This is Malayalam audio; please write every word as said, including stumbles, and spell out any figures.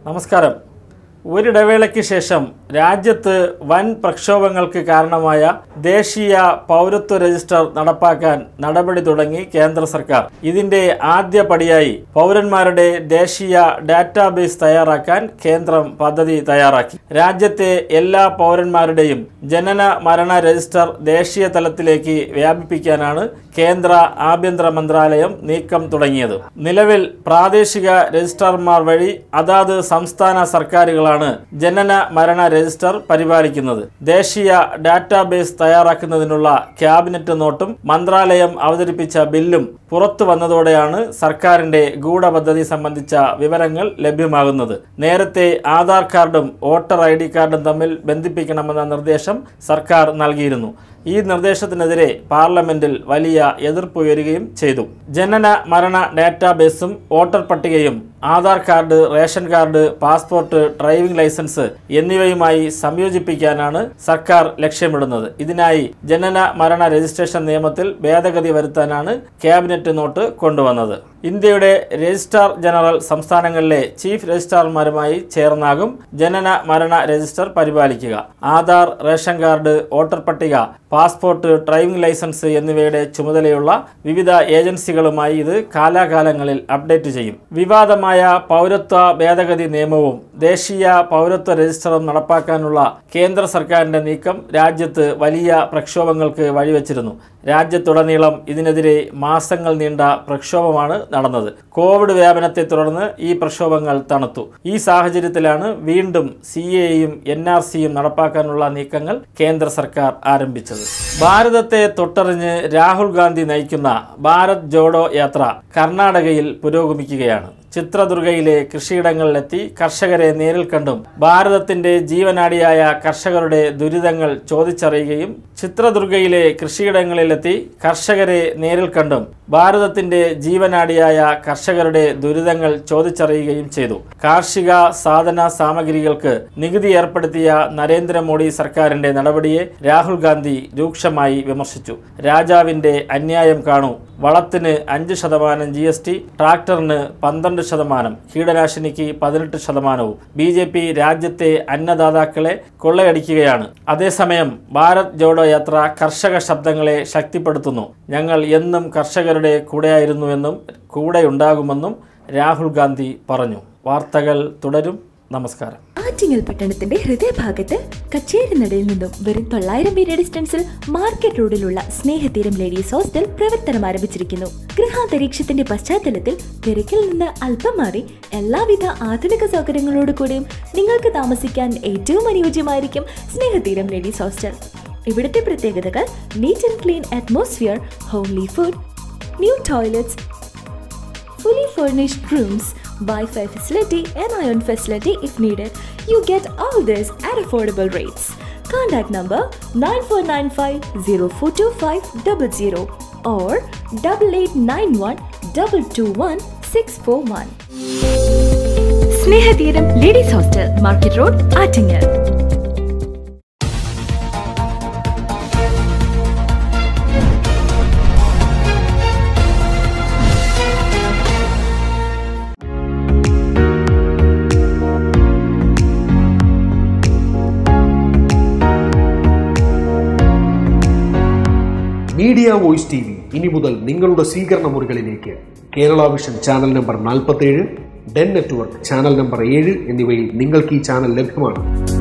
നമസ്കാരം. ഒരിടവേളയ്ക്ക് ശേഷം രാജ്യത്ത് വൻ പ്രക്ഷോഭങ്ങൾക്ക് കാരണമായ ദേശീയ പൗരത്വ രജിസ്റ്റർ നടപ്പാക്കാൻ നടപടി തുടങ്ങി കേന്ദ്ര സർക്കാർ. ഇതിന്റെ ആദ്യ പടിയായി പൗരന്മാരുടെ ദേശീയ ഡാറ്റാബേസ് തയ്യാറാക്കാൻ കേന്ദ്രം പദ്ധതി തയ്യാറാക്കി. രാജ്യത്തെ എല്ലാ പൗരന്മാരുടെയും ജനന മരണ രജിസ്റ്റർ ദേശീയ തലത്തിലേക്ക് വ്യാപിപ്പിക്കാനാണ് കേന്ദ്ര ആഭ്യന്തര മന്ത്രാലയം നീക്കം തുടങ്ങിയത്. നിലവിൽ പ്രാദേശിക രജിസ്ട്രാർമാർ വഴി അതാത് സംസ്ഥാന സർക്കാരുകളാണ് ജനന മരണ രജിസ്റ്റർ പരിപാലിക്കുന്നത്. ദേശീയ ഡാറ്റാബേസ് തയ്യാറാക്കുന്നതിനുള്ള ക്യാബിനറ്റ് നോട്ടും മന്ത്രാലയം അവതരിപ്പിച്ച ബില്ലും പുറത്തു വന്നതോടെയാണ് സർക്കാരിന്റെ ഗൂഢപദ്ധതി സംബന്ധിച്ച വിവരങ്ങൾ ലഭ്യമാകുന്നത്. നേരത്തെ ആധാർ കാർഡും വോട്ടർ ഐ ഡി കാർഡും തമ്മിൽ ബന്ധിപ്പിക്കണമെന്ന നിർദ്ദേശം സർക്കാർ നൽകിയിരുന്നു. ഈ നിർദ്ദേശത്തിനെതിരെ പാർലമെന്റിൽ വലിയ എതിർപ്പ് ഉയരുകയും ചെയ്തു. ജനന മരണ ഡാറ്റാബേസും വോട്ടർ പട്ടികയും Aadhaar card, ration card, passport, driving licence എന്നിവയുമായി സംയോജിപ്പിക്കാനാണ് സർക്കാർ ലക്ഷ്യമിടുന്നത്. ഇതിനായി ജനന മരണ രജിസ്ട്രേഷൻ നിയമത്തിൽ ഭേദഗതി വരുത്താനാണ് ക്യാബിനറ്റ് നോട്ട് കൊണ്ടുവന്നത്. ഇന്ത്യയുടെ രജിസ്ട്രാർ ജനറൽ സംസ്ഥാനങ്ങളിലെ ചീഫ് രജിസ്ട്രാർമാരുമായി ചേർന്നാകും ജനന മരണ രജിസ്റ്റർ പരിപാലിക്കുക. ആധാർ, റേഷൻ കാർഡ്, വോട്ടർ പട്ടിക, പാസ്പോർട്ട്, ഡ്രൈവിംഗ് ലൈസൻസ് എന്നിവയുടെ ചുമതലയുള്ള വിവിധ ഏജൻസികളുമായി ഇത് കാലാകാലങ്ങളിൽ അപ്ഡേറ്റ് ചെയ്യും. വിവാദമായ പൗരത്വ ഭേദഗതി നിയമവും ദേശീയ പൗരത്വ രജിസ്റ്ററും നടപ്പാക്കാനുള്ള കേന്ദ്ര സർക്കാരിന്റെ നീക്കം രാജ്യത്ത് വലിയ പ്രക്ഷോഭങ്ങൾക്ക് വഴിവെച്ചിരുന്നു. രാജ്യത്തുടനീളം ഇതിനെതിരെ മാസങ്ങൾ നീണ്ട പ്രക്ഷോഭമാണ് നടന്നത്. കോവിഡ് വ്യാപനത്തെ തുടർന്ന് ഈ പ്രക്ഷോഭങ്ങൾ തണുത്തു. ഈ സാഹചര്യത്തിലാണ് വീണ്ടും സി എയും എൻ ആർ സിയും നടപ്പാക്കാനുള്ള നീക്കങ്ങൾ കേന്ദ്ര സർക്കാർ ആരംഭിച്ചത്. ഭാരതത്തെ തൊട്ടറിഞ്ഞ് രാഹുൽ ഗാന്ധി നയിക്കുന്ന ഭാരത് ജോഡോ യാത്ര കർണാടകയിൽ പുരോഗമിക്കുകയാണ്. ചിത്രദുർഗയിലെ കൃഷിയിടങ്ങളിലെത്തി കർഷകരെ നേരിൽ കണ്ടും ഭാരതത്തിന്റെ ജീവനാഡിയായ കർഷകരുടെ ദുരിതങ്ങൾ ചോദിച്ചറിയുകയും ചിത്രദുർഗയിലെ കൃഷിയിടങ്ങളിലെത്തി കർഷകരെ നേരിൽ കണ്ടും ഭാരതത്തിന്റെ ജീവനാഡിയായ കർഷകരുടെ ദുരിതങ്ങൾ ചോദിച്ചറിയുകയും ചെയ്തു. കാർഷിക സാധന സാമഗ്രികൾക്ക് നികുതി ഏർപ്പെടുത്തിയ നരേന്ദ്രമോദി സർക്കാരിന്റെ നടപടിയെ രാഹുൽ ഗാന്ധി രൂക്ഷമായി വിമർശിച്ചു. രാജാവിന്റെ അന്യായം കാണൂ, വളത്തിന് അഞ്ച് ശതമാനം ജി എസ് ടി, ട്രാക്ടറിന് പന്ത്രണ്ട് ശതമാനം, കീടനാശിനിക്ക് പതിനെട്ട് ശതമാനവും. ബി ജെ പി രാജ്യത്തെ അന്നദാതാക്കളെ കൊള്ളയടിക്കുകയാണ്. അതേസമയം ഭാരത് ജോഡോ യാത്ര കർഷക ശബ്ദങ്ങളെ ശക്തിപ്പെടുത്തുന്നു. ഞങ്ങൾ എന്നും കർഷകരുടെ കൂടെയായിരുന്നുവെന്നും കൂടെയുണ്ടാകുമെന്നും രാഹുൽ ഗാന്ധി പറഞ്ഞു. വാർത്തകൾ തുടരും. നമസ്കാരം. ആറ്റിങ്ങൽ പട്ടണത്തിന്റെ ഹൃദയഭാഗത്ത് കച്ചേരിനടയിൽ നിന്നും വെറും തൊള്ളായിരം മീറ്റർ ഡിസ്റ്റൻസിൽ മാർക്കറ്റ് റോഡിലുള്ള സ്നേഹതീരം ലേഡീസ് ഹോസ്റ്റൽ പ്രവർത്തനം ആരംഭിച്ചിരിക്കുന്നു. ഗൃഹാന്തരീക്ഷത്തിന്റെ പശ്ചാത്തലത്തിൽ തിരക്കിൽ നിന്ന് അല്പം മാറി എല്ലാവിധ ആധുനിക സൗകര്യങ്ങളോട് കൂടിയും നിങ്ങൾക്ക് താമസിക്കാൻ ഏറ്റവും അനുയോജ്യമായിരിക്കും സ്നേഹതീരം ലേഡീസ് ഹോസ്റ്റൽ. ഇവിടുത്തെ പ്രത്യേകതകൾ: neat and clean atmosphere, homely food, new toilets, fully furnished rooms, Wi-Fi facility and iron facility if needed. You get all this at affordable rates. Contact number nine four nine five zero four two five zero zero or eight eight nine one two two one six four one. Snehathiram Ladies Hostel, Market Road, Attingal. Media voice T V ഇനി മുതൽ നിങ്ങളുടെ സ്വീകരണ മുറികളിലേക്ക്. കേരള വിഷൻ ചാനൽ നമ്പർ നാൽപ്പത്തേഴ്, ഡെൻ നെറ്റ്വർക്ക് ചാനൽ നമ്പർ ഏഴ് എന്നിവയിൽ നിങ്ങൾക്ക് ഈ ചാനൽ ലഭ്യമാണ്.